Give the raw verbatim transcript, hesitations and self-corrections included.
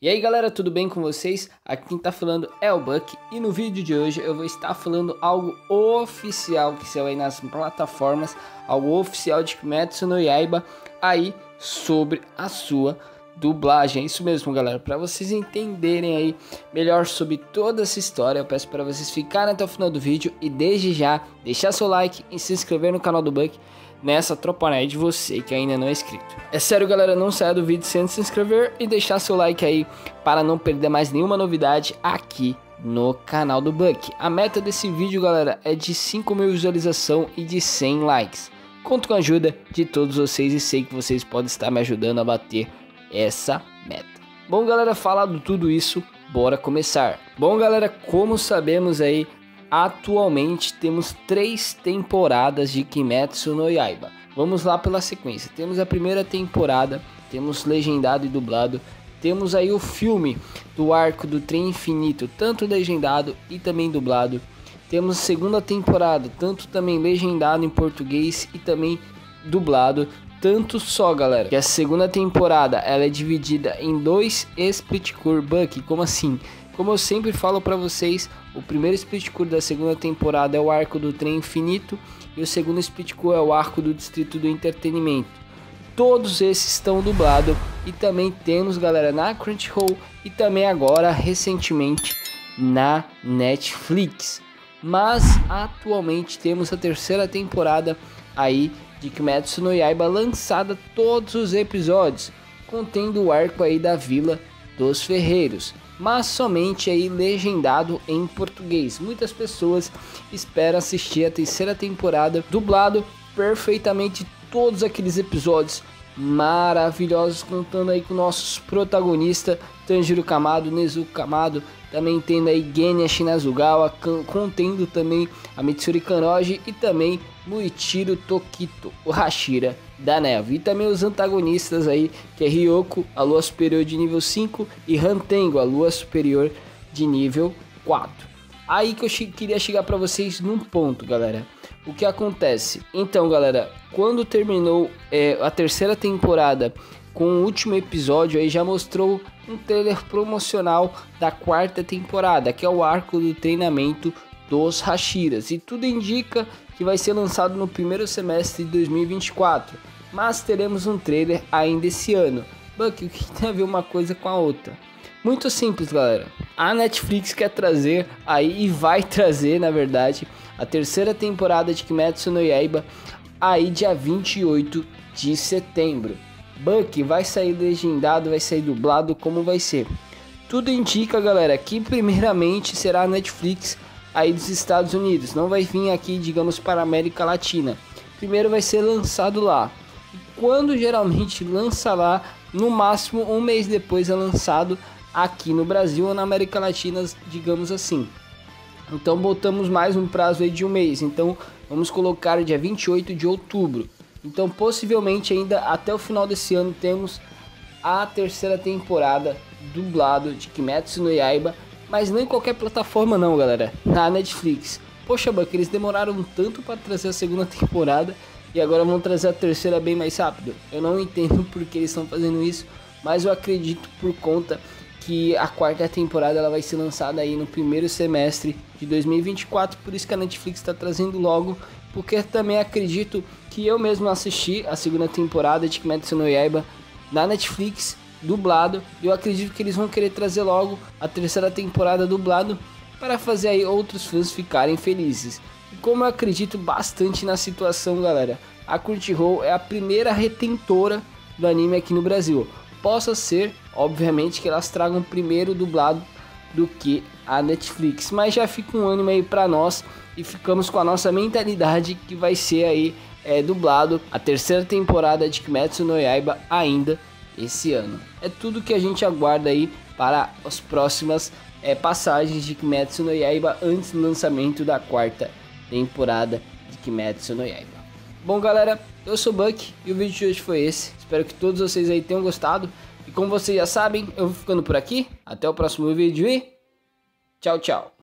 E aí galera, tudo bem com vocês? Aqui quem tá falando é o Buck e no vídeo de hoje eu vou estar falando algo oficial que saiu aí nas plataformas, algo oficial de Kimetsu no Yaiba aí sobre a sua dublagem. É isso mesmo galera, para vocês entenderem aí melhor sobre toda essa história, eu peço para vocês ficarem até o final do vídeo e desde já deixar seu like e se inscrever no canal do Buck nessa tropa aí de você que ainda não é inscrito. É sério galera, não saia do vídeo sem se inscrever e deixar seu like aí para não perder mais nenhuma novidade aqui no canal do Buck. A meta desse vídeo galera é de cinco mil visualizações e de cem likes. Conto com a ajuda de todos vocês e sei que vocês podem estar me ajudando a bater essa meta. Bom galera, falado tudo isso, bora começar. Bom galera, como sabemos aí, atualmente temos três temporadas de Kimetsu no Yaiba. Vamos lá pela sequência. Temos a primeira temporada, temos legendado e dublado. Temos aí o filme do arco do Trem Infinito, tanto legendado e também dublado. Temos a segunda temporada, tanto também legendado em português e também dublado. Tanto só galera, que a segunda temporada ela é dividida em dois split core. Buck, como assim? Como eu sempre falo para vocês, o primeiro split core da segunda temporada é o arco do Trem Infinito e o segundo split core é o arco do Distrito do Entretenimento. Todos esses estão dublados e também temos galera na Crunchyroll e também agora recentemente na Netflix. Mas atualmente temos a terceira temporada aí de Kimetsu no Yaiba lançada todos os episódios, contendo o arco aí da Vila dos Ferreiros, mas somente aí legendado em português. Muitas pessoas esperam assistir a terceira temporada dublado perfeitamente todos aqueles episódios maravilhosos, contando aí com nossos protagonistas Tanjiro Kamado, Nezuko Kamado, também tendo aí Genya Shinazugawa, contendo também a Mitsuri Kanroji e também Muichiro Tokito, o Hashira da neve. E também os antagonistas aí, que é Ryoko, a lua superior de nível cinco, e Hantengo, a lua superior de nível quatro. Aí que eu che queria chegar para vocês num ponto, galera. O que acontece? Então, galera, quando terminou é, a terceira temporada com o último episódio, aí já mostrou um trailer promocional da quarta temporada, que é o arco do treinamento dos Hashiras. E tudo indica que vai ser lançado no primeiro semestre de dois mil e vinte e quatro. Mas teremos um trailer ainda esse ano. Buck, o que tem a ver uma coisa com a outra? Muito simples, galera. A Netflix quer trazer aí e vai trazer, na verdade, a terceira temporada de Kimetsu no Yaiba aí dia vinte e oito de setembro. Buck, vai sair legendado, vai sair dublado, como vai ser? Tudo indica, galera, que primeiramente será a Netflix aí dos Estados Unidos. Não vai vir aqui, digamos, para a América Latina. Primeiro vai ser lançado lá. E quando geralmente lança lá, no máximo um mês depois é lançado aqui no Brasil ou na América Latina, digamos assim. Então botamos mais um prazo aí de um mês. Então vamos colocar dia vinte e oito de outubro. Então possivelmente ainda até o final desse ano temos a terceira temporada dublado de Kimetsu no Yaiba. Mas não em qualquer plataforma não, galera. Na Netflix. Poxa, Buck, eles demoraram tanto para trazer a segunda temporada e agora vão trazer a terceira bem mais rápido. Eu não entendo por que eles estão fazendo isso, mas eu acredito por conta que a quarta temporada ela vai ser lançada aí no primeiro semestre de dois mil e vinte e quatro, por isso que a Netflix está trazendo logo, porque também acredito que eu mesmo assisti a segunda temporada de Kimetsu no Yaiba na Netflix dublado, e eu acredito que eles vão querer trazer logo a terceira temporada dublado para fazer aí outros fãs ficarem felizes. E como eu acredito bastante na situação, galera, a Crunchyroll é a primeira retentora do anime aqui no Brasil. Possa ser, obviamente, que elas tragam primeiro dublado do que a Netflix, mas já fica um ânimo aí para nós e ficamos com a nossa mentalidade que vai ser aí é, dublado a terceira temporada de Kimetsu no Yaiba ainda esse ano. É tudo que a gente aguarda aí para as próximas é, passagens de Kimetsu no Yaiba antes do lançamento da quarta temporada de Kimetsu no Yaiba. Bom galera, eu sou o Buck e o vídeo de hoje foi esse. Espero que todos vocês aí tenham gostado. E como vocês já sabem, eu vou ficando por aqui. Até o próximo vídeo e tchau, tchau.